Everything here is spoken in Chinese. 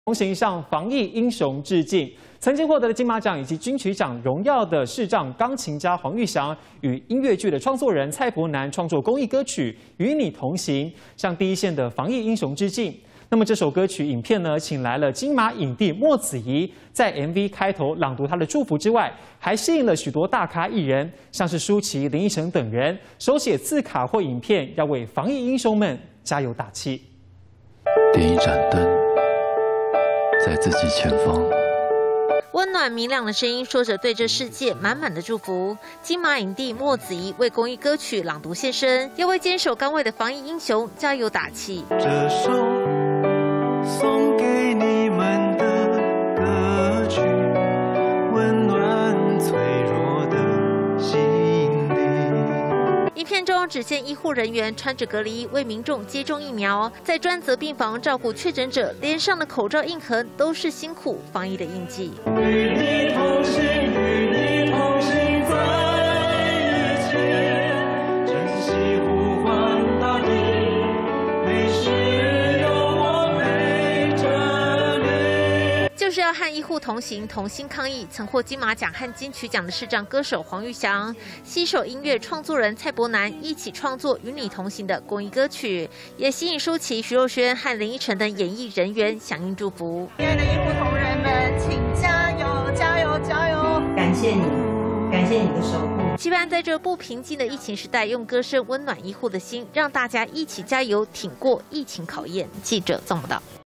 同行向防疫英雄致敬。曾经获得了金马奖以及金曲奖荣耀的视障钢琴家黄玉祥，与音乐剧的创作人蔡伯南创作公益歌曲《与你同行》，向第一线的防疫英雄致敬。那么这首歌曲影片呢，请来了金马影帝莫子仪，在 MV 开头朗读他的祝福之外，还吸引了许多大咖艺人，像是舒淇、林依晨等人，手写字卡或影片，要为防疫英雄们加油打气。 点一盏灯，在自己前方。 温暖明亮的声音，说着对这世界满满的祝福。金马影帝莫子仪为公益歌曲朗读现身，要为坚守岗位的防疫英雄加油打气。 这首送给你们的歌曲，温暖脆弱的心灵。 影片中只见医护人员穿着隔离衣为民众接种疫苗，在专责病房照顾确诊者，脸上的口罩印痕都是辛苦防疫的印记。 与你同行，与你同行在一起，珍惜呼唤大地，每时有我陪着你。 就是要和医护同行，同心抗疫。曾获金马奖和金曲奖的视障歌手黄玉祥，携手音乐创作人蔡伯南一起创作《与你同行》的公益歌曲，也吸引舒淇、徐若瑄和林依晨等演艺人员响应祝福。 亲爱的医护同仁们，请加油，加油，加油！ 感谢你，感谢你的守护。 期盼在这不平静的疫情时代，用歌声温暖医护的心，让大家一起加油，挺过疫情考验。记者综报道。